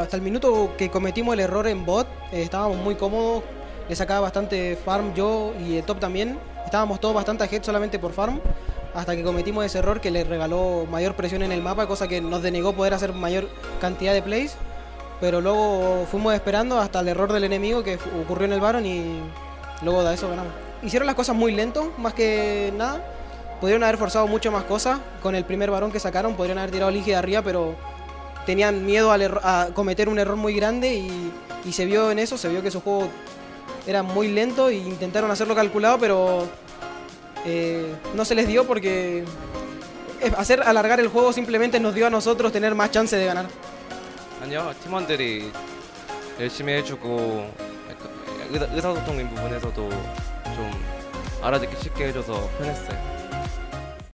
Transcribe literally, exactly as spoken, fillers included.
hasta el minuto que cometimos el error en bot, eh, estábamos muy cómodos, le sacaba bastante farm yo y el top también. Estábamos todos bastante ahead solamente por farm, hasta que cometimos ese error que le regaló mayor presión en el mapa, cosa que nos denegó poder hacer mayor cantidad de plays. Pero luego fuimos esperando hasta el error del enemigo que ocurrió en el Baron y luego de eso ganamos. Hicieron las cosas muy lento, más que nada. Podrían haber forzado mucho más cosas. Con el primer Barón que sacaron podrían haber tirado Lige de arriba, pero tenían miedo al a cometer un error muy grande y, y se vio en eso, se vio que su juego era muy lento e intentaron hacerlo calculado, pero eh, no se les dio porque hacer alargar el juego simplemente nos dio a nosotros tener más chance de ganar. 아니요, 팀원들이 열심히 해주고 약간 의사, 의사소통인 부분에서도 좀 알아듣기 쉽게 해줘서 편했어요.